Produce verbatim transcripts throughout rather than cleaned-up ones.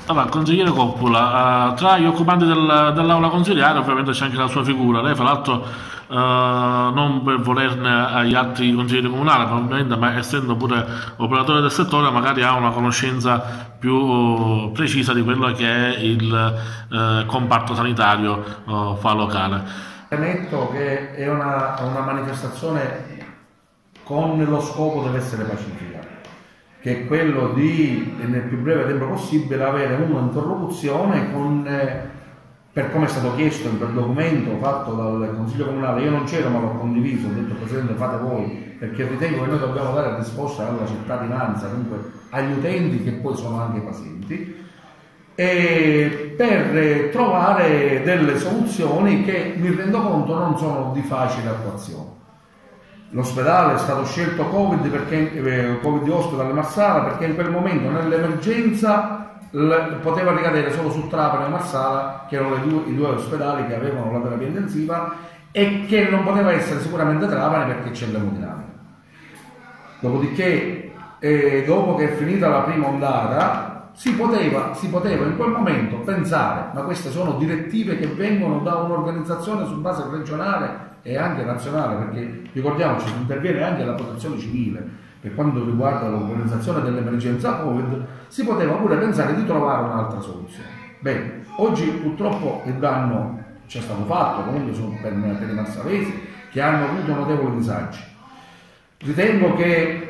Allora, consigliere Coppola, eh, tra gli occupanti del- dell'aula consiliare ovviamente c'è anche la sua figura. Lei, fra l'altro, eh, non per volerne agli altri consiglieri comunali, probabilmente, ma essendo pure operatore del settore, magari ha una conoscenza più eh, precisa di quello che è il eh, comparto sanitario eh, fa locale. Premetto che è una, una manifestazione con lo scopo deve essere pacifica, che è quello di, nel più breve tempo possibile, avere un'interlocuzione con, eh, per come è stato chiesto in quel documento fatto dal Consiglio Comunale. Io non c'ero ma l'ho condiviso, ho detto Presidente fate voi, perché ritengo che noi dobbiamo dare risposta alla cittadinanza, comunque agli utenti che poi sono anche i pazienti, e per trovare delle soluzioni che mi rendo conto non sono di facile attuazione. L'ospedale è stato scelto Covid, perché, eh, Covid Hospital Marsala, perché in quel momento nell'emergenza poteva ricadere solo su Trapani e Marsala, che erano le due, i due ospedali che avevano la terapia intensiva, e che non poteva essere sicuramente Trapani perché c'è l'emodinamica. Dopodiché, eh, dopo che è finita la prima ondata, Si poteva, si poteva in quel momento pensare, ma queste sono direttive che vengono da un'organizzazione su base regionale e anche nazionale, perché ricordiamoci che interviene anche la protezione civile per quanto riguarda l'organizzazione dell'emergenza Covid, si poteva pure pensare di trovare un'altra soluzione. Bene, oggi purtroppo il danno c'è stato fatto, comunque sono per, per i marsalesi che hanno avuto notevoli disagi. Ritengo che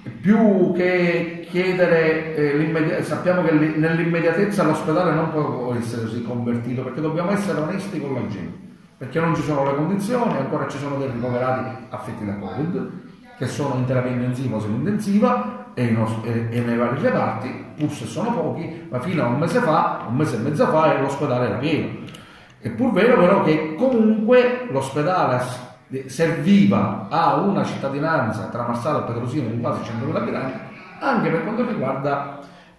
più che chiedere eh, sappiamo che nell'immediatezza l'ospedale non può essere riconvertito, perché dobbiamo essere onesti con la gente, perché non ci sono le condizioni, ancora ci sono dei ricoverati affetti da Covid che sono in terapia intensiva o semi-intensiva e, e, e nei vari reparti, pur se sono pochi, ma fino a un mese fa, un mese e mezzo fa l'ospedale era pieno. È pur vero però che comunque l'ospedale serviva a una cittadinanza tra Marsala e Petrosino di quasi centomila abitanti, anche per quanto riguarda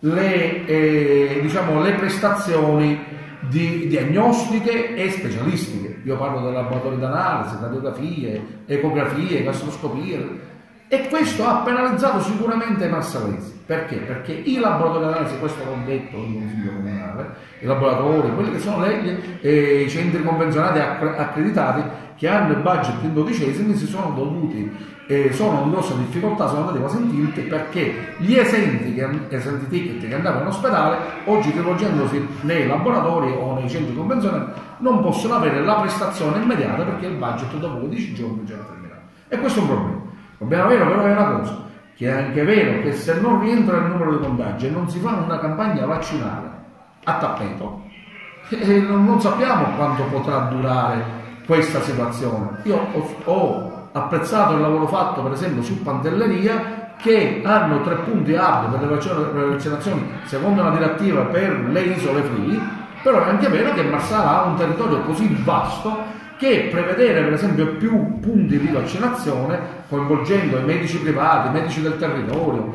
le, eh, diciamo, le prestazioni di diagnostiche e specialistiche. Io parlo dei laboratori d'analisi, radiografie, ecografie, gastroscopie, e questo ha penalizzato sicuramente i marsalesi. Perché? Perché i laboratori d'analisi, questo l'ho detto in Consiglio Comunale, i laboratori, quelli che sono le, eh, i centri convenzionati accreditati che hanno il budget in dodicesimi, si sono dovuti, eh, sono in grossa difficoltà, sono andati quasi in tilt, perché gli esenti, che, esenti ticket che andavano in ospedale, oggi rivolgendosi nei laboratori o nei centri convenzionati, non possono avere la prestazione immediata perché il budget dopo quindici giorni è già terminato. E questo è un problema. Il problema vero però è una cosa, che è anche vero che se non rientra il numero di contagi e non si fa una campagna vaccinale a tappeto, eh, non, non sappiamo quanto potrà durare questa situazione. Io ho, ho apprezzato il lavoro fatto per esempio su Pantelleria, che hanno tre punti hub per le vaccinazioni secondo una direttiva per le isole free, però è anche vero che Marsala ha un territorio così vasto che prevedere per esempio più punti di vaccinazione, coinvolgendo i medici privati, i medici del territorio,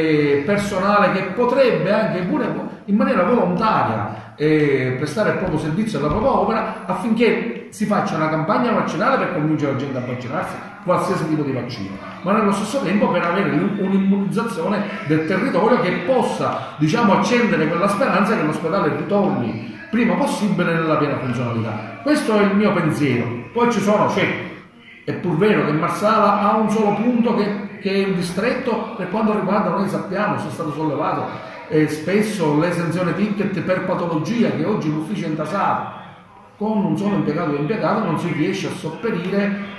e personale che potrebbe anche pure in maniera volontaria eh, prestare il proprio servizio alla propria opera, affinché si faccia una campagna vaccinale per convincere la gente a vaccinarsi, qualsiasi tipo di vaccino, ma nello stesso tempo per avere un'immunizzazione del territorio che possa, diciamo, accendere quella speranza che l'ospedale ritorni prima possibile nella piena funzionalità. Questo è il mio pensiero. Poi ci sono, c'è, è pur vero che Marsala ha un solo punto che, che è il distretto per quanto riguarda, noi sappiamo, è stato sollevato eh, spesso l'esenzione ticket per patologia, che oggi l'ufficio è intasato, con un solo impiegato o impiegato non si riesce a sopperire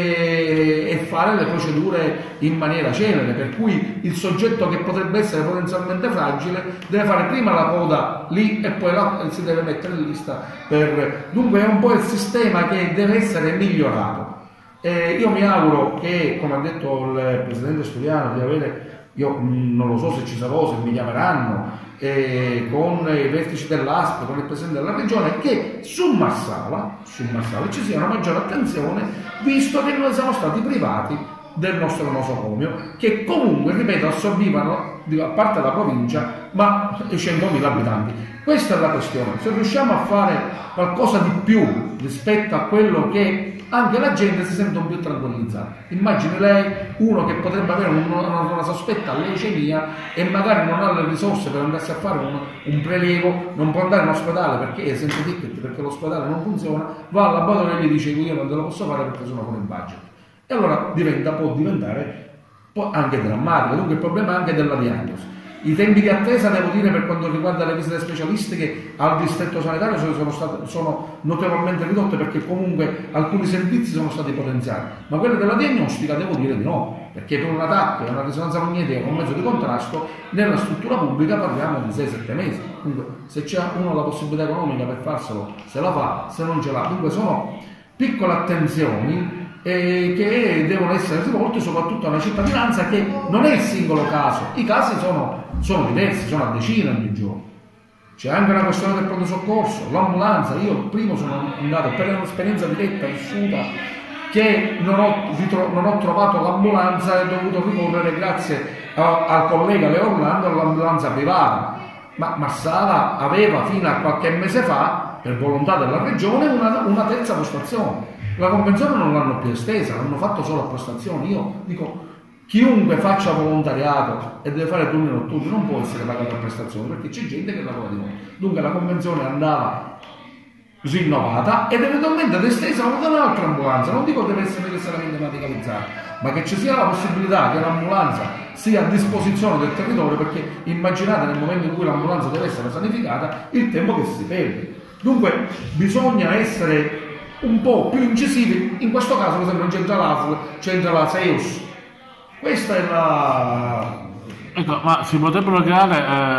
e, e fare le procedure in maniera celere, per cui il soggetto che potrebbe essere potenzialmente fragile deve fare prima la coda lì e poi la, si deve mettere in lista per... Dunque è un po' il sistema che deve essere migliorato. E io mi auguro che, come ha detto il Presidente Studiano, di avere, io non lo so se ci sarò, se mi chiameranno, eh, con i vertici dell'A S P, con il Presidente della Regione, che su Marsala, su Marsala ci sia una maggiore attenzione, visto che noi siamo stati privati del nostro nosocomio, che comunque, ripeto, assorbivano, a parte la provincia, ma centomila abitanti. Questa è la questione. Se riusciamo a fare qualcosa di più rispetto a quello che anche la gente si sente un più tranquillizzata. Immagini lei uno che potrebbe avere una, una, una sospetta leucemia e magari non ha le risorse per andarsi a fare un, un prelievo, non può andare in ospedale perché è senza ticket, perché l'ospedale non funziona, va al laboratorio e gli dice io non te lo posso fare perché sono con il budget. E allora diventa, può diventare anche drammatico. Dunque il problema è anche della diagnosi. I tempi di attesa, devo dire, per quanto riguarda le visite specialistiche al distretto sanitario sono, state, sono notevolmente ridotte perché comunque alcuni servizi sono stati potenziati, ma quelle della diagnostica devo dire di no, perché per un attacco e una risonanza magnetica con mezzo di contrasto nella struttura pubblica parliamo di sei sette mesi. Dunque se c'è uno la possibilità economica per farselo se la fa, se non ce l'ha. Dunque sono piccole attenzioni eh, che devono essere rivolte soprattutto a una cittadinanza che non è il singolo caso, i casi sono sono diversi, sono a decine ogni giorno. C'è anche una questione del pronto soccorso, l'ambulanza. Io primo sono andato per un'esperienza diretta vissuta che non ho, non ho trovato l'ambulanza e ho dovuto ricorrere grazie a, al collega Leo Orlando all'ambulanza privata, ma Marsala aveva fino a qualche mese fa per volontà della regione una, una terza postazione. La convenzione non l'hanno più estesa, l'hanno fatto solo a postazioni. Io dico chiunque faccia volontariato e deve fare turni notturni non può essere pagato a prestazione perché c'è gente che lavora di notte. Dunque la convenzione andava rinnovata ed eventualmente ad estesa da un'altra ambulanza. Non dico deve essere necessariamente medicalizzata, ma che ci sia la possibilità che l'ambulanza sia a disposizione del territorio, perché immaginate nel momento in cui l'ambulanza deve essere sanificata il tempo che si perde. Dunque bisogna essere un po' più incisivi. In questo caso per esempio non c'entra l'A S L, c'entra la SEUS. Questa è la... Ecco, ma si potrebbero creare,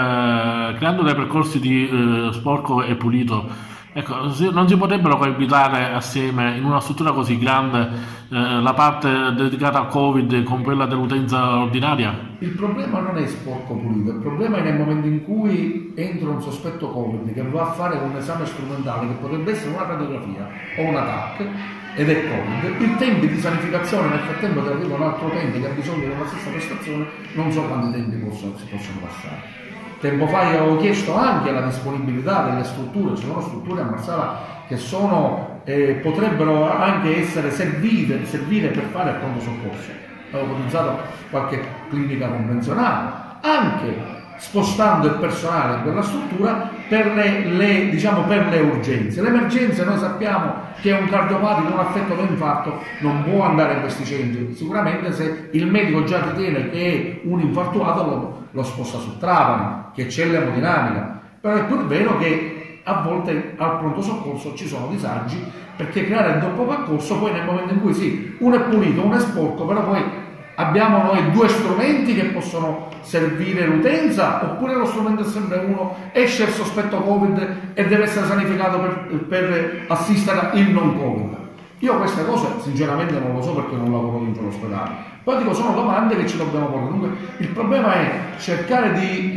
eh, creando dei percorsi di eh, sporco e pulito, ecco, si, non si potrebbero coabitare assieme in una struttura così grande eh, la parte dedicata al Covid con quella dell'utenza ordinaria? Il problema non è sporco pulito, il problema è nel momento in cui entra un sospetto Covid che va a fare un esame strumentale che potrebbe essere una radiografia o un attacco ed è Covid, i tempi di sanificazione nel frattempo che arriva un altro utente che ha bisogno della stessa prestazione, non so quanti tempi possono, si possono passare. Tempo fa io avevo chiesto anche la disponibilità delle strutture, ci sono strutture a Marsala che sono, eh, potrebbero anche essere servite, servire per fare il pronto soccorso. Avevo ipotizzato qualche clinica convenzionale, anche spostando il personale in quella struttura per le, le, diciamo, per le urgenze. Le emergenze noi sappiamo che un cardiopatico, un affetto da infarto non può andare in questi centri, sicuramente se il medico già ritiene che è un infartuato lo, lo sposta su Trapani, che c'è l'emodinamica, però è pur vero che a volte al pronto soccorso ci sono disagi perché creare il doppio percorso poi nel momento in cui sì, uno è pulito, uno è sporco, però poi abbiamo noi due strumenti che possono servire l'utenza, oppure lo strumento è sempre uno, esce il sospetto Covid e deve essere sanificato per, per assistere il non Covid. Io queste cose sinceramente non lo so perché non lavoro dentro l'ospedale, però dico sono domande che ci dobbiamo porre. Dunque il problema è cercare di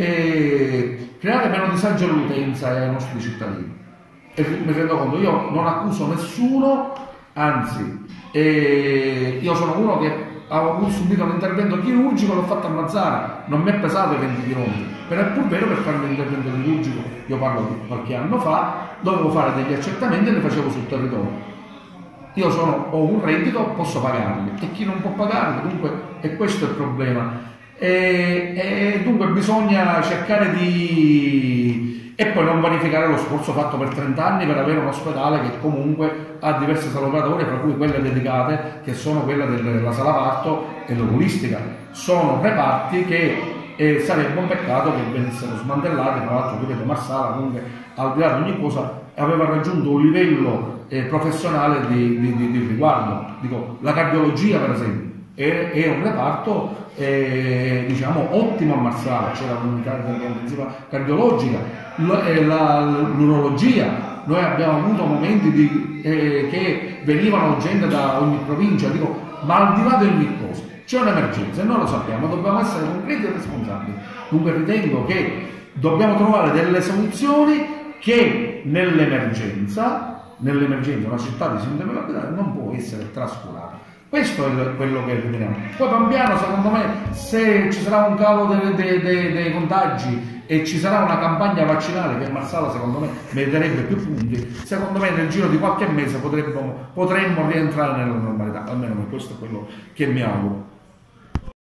eh, creare meno disagio all'utenza e ai nostri cittadini. E mi rendo conto, io non accuso nessuno, anzi eh, io sono uno che avevo subito un intervento chirurgico, l'ho fatto ammazzare, non mi è pesato i venti chilometri, però è pur vero per fare un intervento chirurgico, io parlo di qualche anno fa, dovevo fare degli accertamenti e li facevo sul territorio. Io sono, ho un reddito, posso pagarli, e chi non può pagarli, dunque è questo il problema. E, e dunque bisogna cercare di... e poi non vanificare lo sforzo fatto per trenta anni per avere un ospedale che comunque ha diverse sale operatorie, tra cui quelle dedicate, che sono quella della sala parto e l'oculistica. Sono reparti che eh, sarebbe un peccato che venissero smantellati. Tra l'altro, ripeto, Marsala comunque, al di là di ogni cosa, aveva raggiunto un livello eh, professionale di, di, di, di riguardo. Dico, la cardiologia per esempio è, è un reparto eh, diciamo ottimo a Marsala, c'era un'unità intensiva cardiologica, l'urologia, noi abbiamo avuto momenti di, eh, che venivano gente da ogni provincia, dico, ma al di là di ogni cosa c'è un'emergenza e noi lo sappiamo, dobbiamo essere concreti e responsabili. Dunque ritengo che dobbiamo trovare delle soluzioni che nell'emergenza, nell'emergenza una città di sintomi capitale non può essere trascurata. Questo è il- quello che riteniamo. Poi pian piano, secondo me, se ci sarà un calo dei, dei- dei- dei contagi e ci sarà una campagna vaccinale, che Marsala secondo me meriterebbe più punti, secondo me nel giro di qualche mese potremmo, potremmo rientrare nella normalità, almeno questo è quello che mi auguro.